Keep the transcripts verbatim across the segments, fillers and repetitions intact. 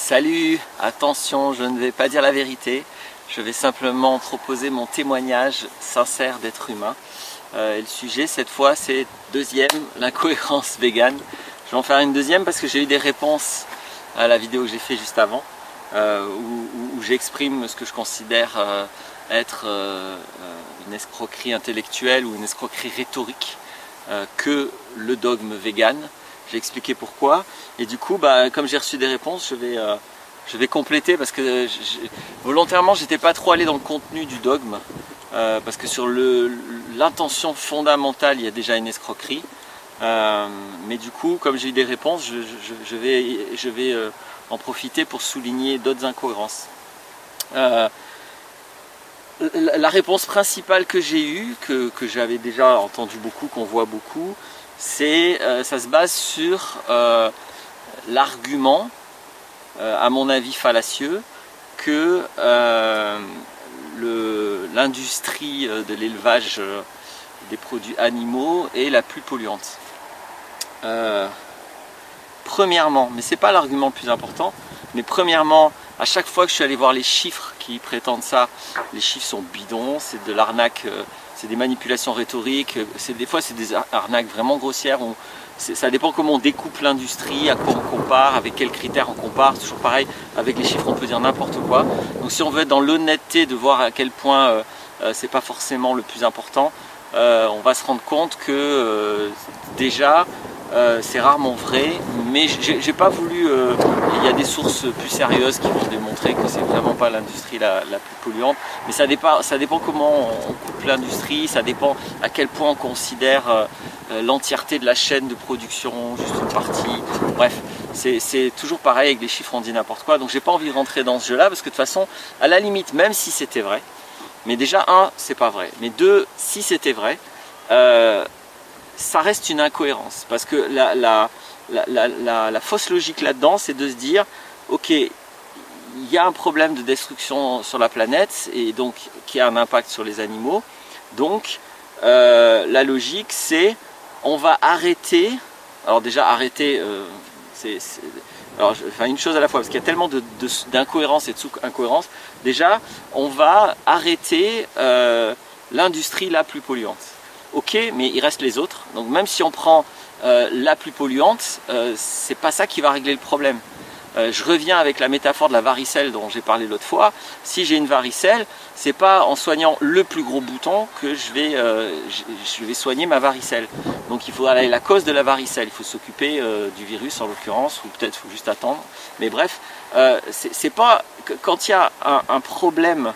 Salut, attention, je ne vais pas dire la vérité, je vais simplement proposer mon témoignage sincère d'être humain. Euh, et le sujet cette fois c'est deuxième, l'incohérence végane. Je vais en faire une deuxième parce que j'ai eu des réponses à la vidéo que j'ai fait juste avant, euh, où, où, où j'exprime ce que je considère euh, être euh, une escroquerie intellectuelle ou une escroquerie rhétorique euh, que le dogme vegan. J'ai expliqué pourquoi et du coup bah, comme j'ai reçu des réponses je vais, euh, je vais compléter parce que je, volontairement j'étais pas trop allé dans le contenu du dogme euh, parce que sur l'intention fondamentale il y a déjà une escroquerie euh, mais du coup comme j'ai eu des réponses je, je, je vais, je vais euh, en profiter pour souligner d'autres incohérences. Euh, la réponse principale que j'ai eue, que, que j'avais déjà entendu beaucoup, qu'on voit beaucoup, c'est euh, ça se base sur euh, l'argument, euh, à mon avis fallacieux, que euh, l'industrie de l'élevage euh, des produits animaux est la plus polluante. Euh, premièrement, mais c'est pas l'argument le plus important, mais premièrement, à chaque fois que je suis allé voir les chiffres qui prétendent ça, les chiffres sont bidons, c'est de l'arnaque. Euh, c'est des manipulations rhétoriques, des fois c'est des arnaques vraiment grossières, on, ça dépend comment on découpe l'industrie, à quoi on compare, avec quels critères on compare, toujours pareil, avec les chiffres on peut dire n'importe quoi. Donc si on veut être dans l'honnêteté de voir à quel point euh, euh, c'est pas forcément le plus important, euh, on va se rendre compte que euh, déjà euh, c'est rarement vrai, mais j'ai pas voulu, euh, il y a des sources plus sérieuses qui vont démontrer que c'est vraiment pas l'industrie la, la plus polluante, mais ça dépend, ça dépend comment on coupe l'industrie, ça dépend à quel point on considère euh, l'entièreté de la chaîne de production, juste une partie, bref, c'est toujours pareil avec les chiffres on dit n'importe quoi, donc j'ai pas envie de rentrer dans ce jeu là, parce que de toute façon, à la limite, même si c'était vrai, mais déjà un, c'est pas vrai, mais deux, si c'était vrai, euh, ça reste une incohérence, parce que la, la, la, la, la, la fausse logique là-dedans, c'est de se dire, ok, il y a un problème de destruction sur la planète, et donc qui a un impact sur les animaux, donc euh, la logique c'est, on va arrêter, alors déjà arrêter, euh, c'est, alors je, enfin une chose à la fois, parce qu'il y a tellement d'incohérences et de sous-incohérences, déjà on va arrêter euh, l'industrie la plus polluante. Ok, mais il reste les autres. Donc même si on prend euh, la plus polluante, euh, c'est pas ça qui va régler le problème. Euh, je reviens avec la métaphore de la varicelle dont j'ai parlé l'autre fois. Si j'ai une varicelle, c'est pas en soignant le plus gros bouton que je vais, euh, je vais soigner ma varicelle. Donc il faut aller à la cause de la varicelle. Il faut s'occuper euh, du virus en l'occurrence, ou peut-être faut juste attendre. Mais bref, euh, c'est pas quand il y a un, un problème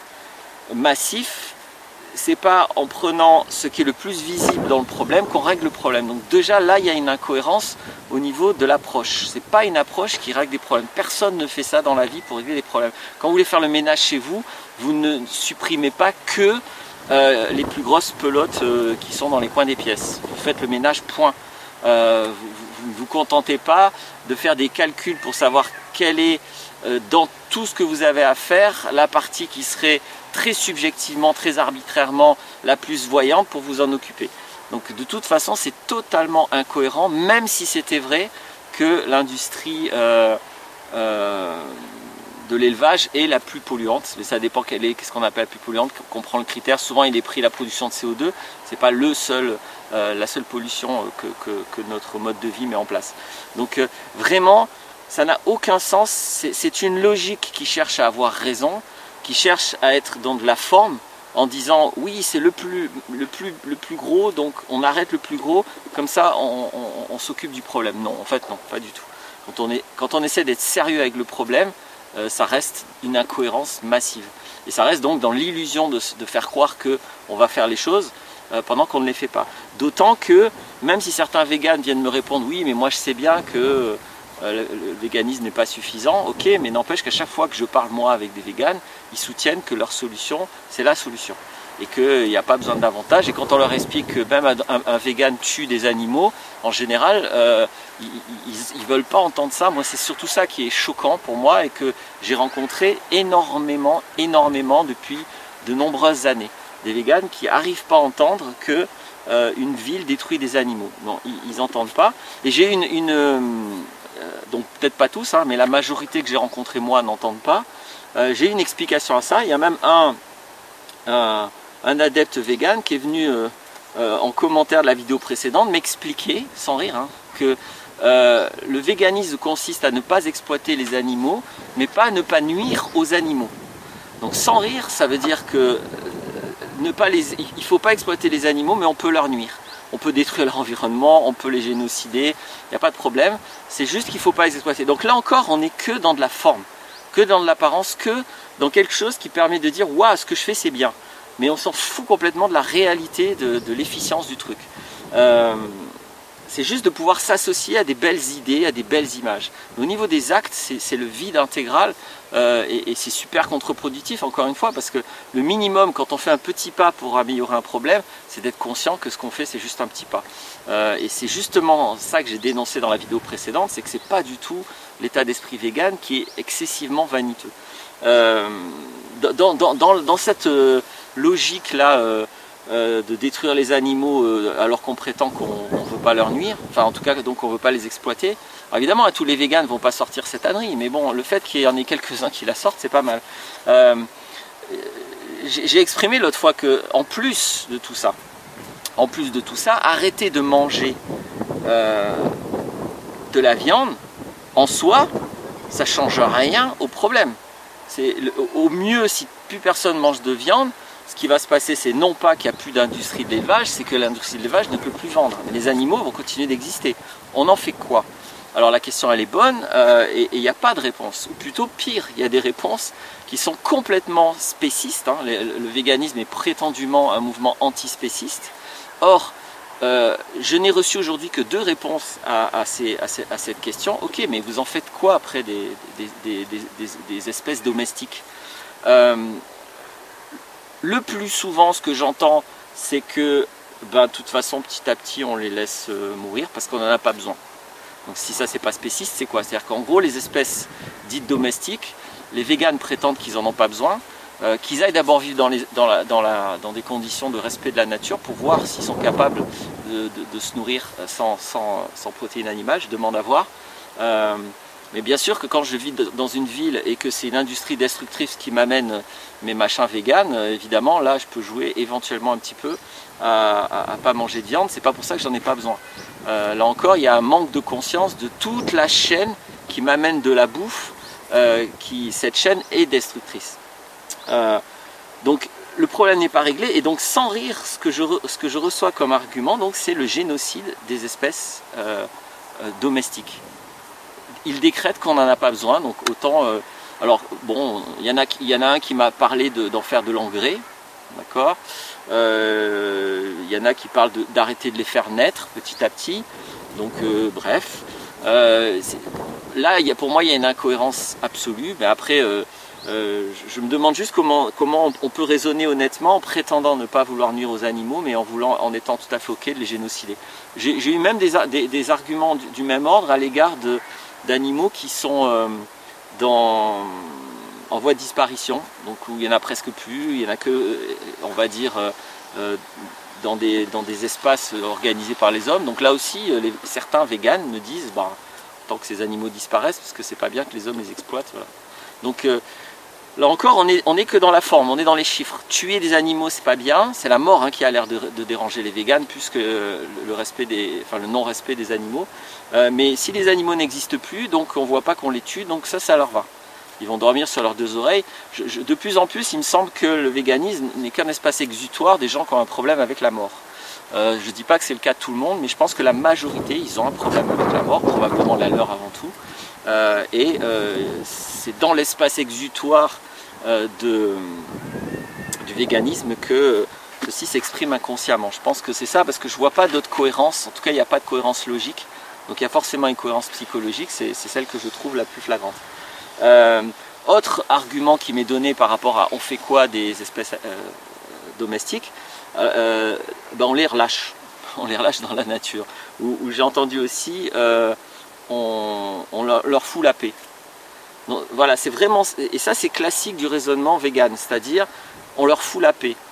massif, c'est pas en prenant ce qui est le plus visible dans le problème qu'on règle le problème. Donc déjà là il y a une incohérence au niveau de l'approche. C'est pas une approche qui règle des problèmes. Personne ne fait ça dans la vie pour régler des problèmes. Quand vous voulez faire le ménage chez vous, vous ne supprimez pas que euh, les plus grosses pelotes euh, qui sont dans les coins des pièces. Vous faites le ménage, point. Euh, vous ne vous, vous contentez pas de faire des calculs pour savoir quelle est euh, dans tout ce que vous avez à faire la partie qui serait très subjectivement, très arbitrairement la plus voyante pour vous en occuper. Donc de toute façon c'est totalement incohérent, même si c'était vrai que l'industrie euh, euh, de l'élevage est la plus polluante, mais ça dépend quelle est, qu'est-ce qu'on appelle la plus polluante, qu'on prend le critère, souvent il est pris la production de C O deux, c'est pas le seul, euh, la seule pollution que, que, que notre mode de vie met en place. Donc euh, vraiment ça n'a aucun sens, c'est une logique qui cherche à avoir raison, qui cherche à être dans de la forme en disant oui c'est le plus, le, plus, le plus gros donc on arrête le plus gros, comme ça on, on, on s'occupe du problème. Non, en fait non, pas du tout. Quand on, est, quand on essaie d'être sérieux avec le problème, euh, ça reste une incohérence massive. Et ça reste donc dans l'illusion de, de faire croire qu'on va faire les choses euh, pendant qu'on ne les fait pas. D'autant que même si certains véganes viennent me répondre oui mais moi je sais bien que Euh, le, le véganisme n'est pas suffisant, ok, mais n'empêche qu'à chaque fois que je parle moi avec des véganes, ils soutiennent que leur solution, c'est la solution. Et qu'il n'y a pas besoin d'avantage. Et quand on leur explique que même un, un, un végane tue des animaux, en général, euh, ils ne veulent pas entendre ça. Moi, c'est surtout ça qui est choquant pour moi et que j'ai rencontré énormément, énormément depuis de nombreuses années. Des véganes qui n'arrivent pas à entendre que euh, une ville détruit des animaux. Non, ils n'entendent pas. Et j'ai une... une donc peut-être pas tous, hein, mais la majorité que j'ai rencontré moi n'entendent pas. Euh, j'ai une explication à ça. Il y a même un, un, un adepte vegan qui est venu euh, euh, en commentaire de la vidéo précédente m'expliquer, sans rire, hein, que euh, le véganisme consiste à ne pas exploiter les animaux, mais pas à ne pas nuire aux animaux. Donc sans rire, ça veut dire que euh, ne pas les, il ne faut pas exploiter les animaux, mais on peut leur nuire. On peut détruire leur environnement, on peut les génocider, il n'y a pas de problème. C'est juste qu'il ne faut pas les exploiter. Donc là encore, on n'est que dans de la forme, que dans de l'apparence, que dans quelque chose qui permet de dire « Waouh, ce que je fais, c'est bien ». Mais on s'en fout complètement de la réalité, de, de l'efficience du truc. Euh, c'est juste de pouvoir s'associer à des belles idées, à des belles images. Mais au niveau des actes, c'est le vide intégral euh, et, et c'est super contre-productif, encore une fois, parce que le minimum, quand on fait un petit pas pour améliorer un problème, c'est d'être conscient que ce qu'on fait, c'est juste un petit pas. Euh, et c'est justement ça que j'ai dénoncé dans la vidéo précédente, c'est que c'est pas du tout l'état d'esprit vegan qui est excessivement vaniteux. Euh, dans, dans, dans, dans cette euh, logique-là, euh, Euh, de détruire les animaux euh, alors qu'on prétend qu'on ne veut pas leur nuire, enfin en tout cas donc on ne veut pas les exploiter. Alors évidemment, hein, tous les végans ne vont pas sortir cette ânerie, mais bon, le fait qu'il y en ait quelques-uns qui la sortent, c'est pas mal. Euh, J'ai exprimé l'autre fois que, en plus de tout ça, en plus de tout ça, arrêter de manger euh, de la viande, en soi, ça ne change rien au problème. C'est au mieux, si plus personne mange de viande, ce qui va se passer, c'est non pas qu'il n'y a plus d'industrie de l'élevage, c'est que l'industrie de l'élevage ne peut plus vendre. Mais les animaux vont continuer d'exister. On en fait quoi? Alors la question, elle est bonne euh, et il n'y a pas de réponse. Ou plutôt pire, il y a des réponses qui sont complètement spécistes. Hein. Le, le véganisme est prétendument un mouvement antispéciste. Or, euh, je n'ai reçu aujourd'hui que deux réponses à, à, ces, à, ces, à cette question. Ok, mais vous en faites quoi après des, des, des, des, des, des espèces domestiques? euh, Le plus souvent, ce que j'entends, c'est que, ben, de toute façon, petit à petit, on les laisse euh, mourir parce qu'on n'en a pas besoin. Donc si ça, c'est pas spéciste, c'est quoi? C'est-à-dire qu'en gros, les espèces dites domestiques, les véganes prétendent qu'ils n'en ont pas besoin, euh, qu'ils aillent d'abord vivre dans, les, dans, la, dans, la, dans des conditions de respect de la nature pour voir s'ils sont capables de, de, de se nourrir sans, sans, sans protéines animales, je demande à voir. Euh, Mais bien sûr que quand je vis dans une ville et que c'est une industrie destructrice qui m'amène mes machins véganes, évidemment, là, je peux jouer éventuellement un petit peu à ne pas manger de viande. C'est pas pour ça que j'en ai pas besoin. Euh, là encore, il y a un manque de conscience de toute la chaîne qui m'amène de la bouffe. Euh, qui, cette chaîne est destructrice. Euh, donc, le problème n'est pas réglé. Et donc, sans rire, ce que je, re, ce que je reçois comme argument, c'est le génocide des espèces euh, euh, domestiques. Il décrète qu'on n'en a pas besoin, donc autant... Euh, alors, bon, il y en a, y en a un qui m'a parlé d'en faire de l'engrais, d'accord. euh, Il y en a qui parlent d'arrêter de, de les faire naître petit à petit, donc euh, bref. Euh, là, y a, pour moi, il y a une incohérence absolue, mais après, euh, euh, je me demande juste comment, comment on peut raisonner honnêtement en prétendant ne pas vouloir nuire aux animaux, mais en, voulant, en étant tout à fait ok de les génocider. J'ai eu même des, des, des arguments du, du même ordre à l'égard de... d'animaux qui sont euh, dans, en voie de disparition, donc où il n'y en a presque plus, il n'y en a que, on va dire, euh, dans, des, dans des espaces organisés par les hommes. Donc là aussi, les, certains véganes me disent, bah, tant que ces animaux disparaissent, parce que c'est pas bien que les hommes les exploitent. Voilà. Donc euh, là encore, on est, on est que dans la forme, on est dans les chiffres. Tuer des animaux, c'est pas bien, c'est la mort hein, qui a l'air de, de déranger les véganes, plus que le, respect des, enfin, le non-respect des animaux. Euh, mais si les animaux n'existent plus, donc on ne voit pas qu'on les tue, donc ça, ça leur va. Ils vont dormir sur leurs deux oreilles. Je, je, de plus en plus, il me semble que le véganisme n'est qu'un espace exutoire des gens qui ont un problème avec la mort. Euh, je ne dis pas que c'est le cas de tout le monde, mais je pense que la majorité, ils ont un problème avec la mort, probablement la leur avant tout. Euh, et euh, c'est dans l'espace exutoire euh, de, du véganisme que ceci s'exprime inconsciemment. Je pense que c'est ça, parce que je ne vois pas d'autre cohérence, en tout cas il n'y a pas de cohérence logique. Donc il y a forcément une cohérence psychologique, c'est celle que je trouve la plus flagrante. Euh, autre argument qui m'est donné par rapport à on fait quoi des espèces euh, domestiques, euh, ben on les relâche, on les relâche dans la nature. Où, où j'ai entendu aussi, euh, on, on leur, leur fout la paix. Donc, voilà, c'est vraiment, et ça c'est classique du raisonnement vegan, c'est-à-dire on leur fout la paix.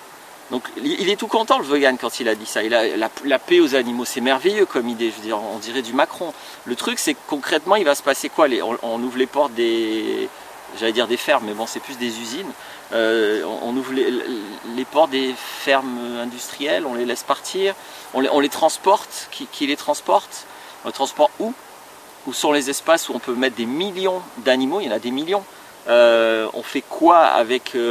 Donc il est tout content le vegan quand il a dit ça. Il a la, la paix aux animaux, c'est merveilleux comme idée. Je veux dire, on dirait du Macron. Le truc c'est que concrètement il va se passer quoi? les, on, on ouvre les portes des, j'allais dire des fermes, mais bon c'est plus des usines. Euh, on, on ouvre les, les portes des fermes industrielles, on les laisse partir, on les, on les transporte. Qui, qui les transporte? On les transporte où? Où sont les espaces où on peut mettre des millions d'animaux? Il y en a des millions. Euh, on fait quoi avec euh,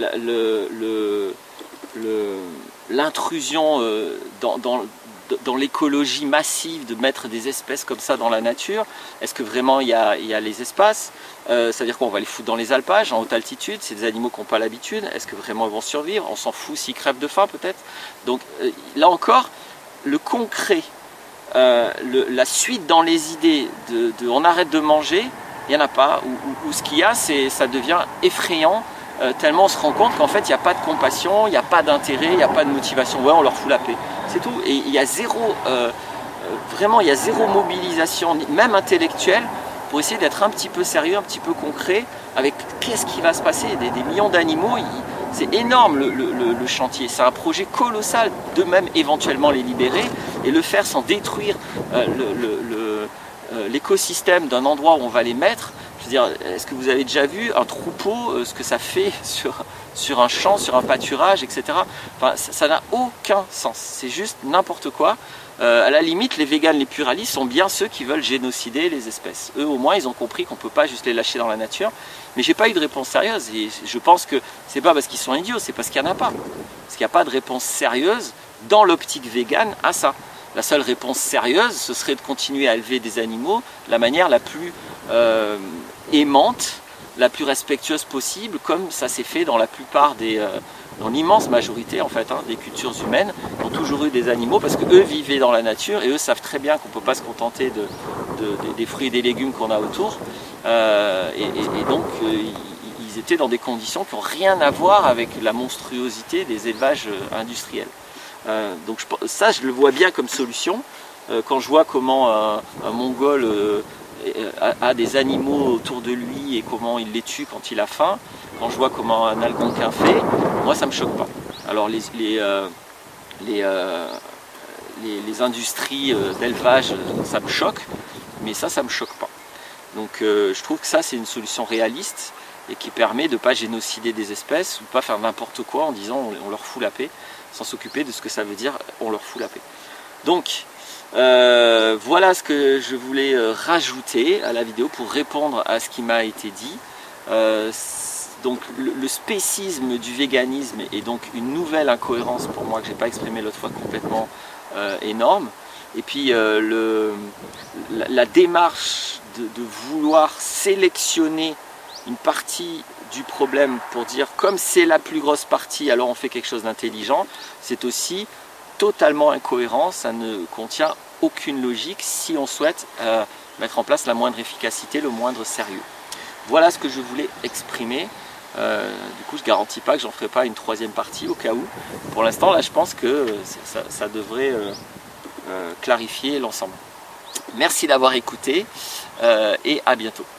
le, le, le, l'intrusion euh, dans, dans, dans l'écologie massive de mettre des espèces comme ça dans la nature? Est-ce que vraiment il y a, il y a les espaces? euh, Ça veut dire qu'on va les foutre dans les alpages, en haute altitude, c'est des animaux qui n'ont pas l'habitude. Est-ce que vraiment ils vont survivre? On s'en fout s'ils crèvent de faim peut-être. Donc euh, là encore, le concret, euh, le, la suite dans les idées de, de on arrête de manger, il n'y en a pas, ou, ou, ou ce qu'il y a, ça devient effrayant, euh, tellement on se rend compte qu'en fait il n'y a pas de compassion, il n'y a pas d'intérêt, il n'y a pas de motivation, ouais on leur fout la paix, c'est tout. Et il y a zéro, euh, vraiment il y a zéro mobilisation, même intellectuelle, pour essayer d'être un petit peu sérieux, un petit peu concret, avec qu'est-ce qui va se passer, des, des millions d'animaux, c'est énorme le, le, le chantier, c'est un projet colossal, de même éventuellement les libérer, et le faire sans détruire euh, le, le, le l'écosystème d'un endroit où on va les mettre. Je veux dire, est-ce que vous avez déjà vu un troupeau, euh, ce que ça fait sur, sur un champ, sur un pâturage, et cetera. Enfin, ça n'a aucun sens, c'est juste n'importe quoi. Euh, à la limite, les véganes, les pluralistes sont bien ceux qui veulent génocider les espèces. Eux, au moins, ils ont compris qu'on ne peut pas juste les lâcher dans la nature. Mais j'ai pas eu de réponse sérieuse. Et je pense que c'est pas parce qu'ils sont idiots, c'est parce qu'il n'y en a pas. Parce qu'il n'y a pas de réponse sérieuse dans l'optique végane à ça. La seule réponse sérieuse, ce serait de continuer à élever des animaux de la manière la plus euh, aimante, la plus respectueuse possible, comme ça s'est fait dans la plupart des, euh, dans l'immense majorité en fait, hein, des cultures humaines, qui ont toujours eu des animaux, parce qu'eux vivaient dans la nature, et eux savent très bien qu'on ne peut pas se contenter de, de, de, des fruits et des légumes qu'on a autour, euh, et, et, et donc euh, ils étaient dans des conditions qui n'ont rien à voir avec la monstruosité des élevages industriels. Euh, donc je, ça je le vois bien comme solution, euh, quand je vois comment un, un Mongol euh, a, a des animaux autour de lui et comment il les tue quand il a faim, quand je vois comment un Algonquin fait, moi ça me choque pas. Alors les, les, euh, les, euh, les, les industries euh, d'élevage, ça me choque, mais ça, ça me choque pas. Donc euh, je trouve que ça c'est une solution réaliste et qui permet de ne pas génocider des espèces ou de ne pas faire n'importe quoi en disant on, on leur fout la paix, sans s'occuper de ce que ça veut dire on leur fout la paix. Donc euh, voilà ce que je voulais rajouter à la vidéo pour répondre à ce qui m'a été dit. Euh, donc le, le spécisme du véganisme est donc une nouvelle incohérence pour moi que je n'ai pas exprimé l'autre fois, complètement euh, énorme. Et puis euh, le, la, la démarche de, de vouloir sélectionner une partie du problème pour dire comme c'est la plus grosse partie alors on fait quelque chose d'intelligent, c'est aussi totalement incohérent, ça ne contient aucune logique si on souhaite euh, mettre en place la moindre efficacité, le moindre sérieux. Voilà ce que je voulais exprimer. Euh, du coup je ne garantis pas que j'en ferai pas une troisième partie au cas où. Pour l'instant là je pense que ça, ça devrait euh, euh, clarifier l'ensemble. Merci d'avoir écouté euh, et à bientôt.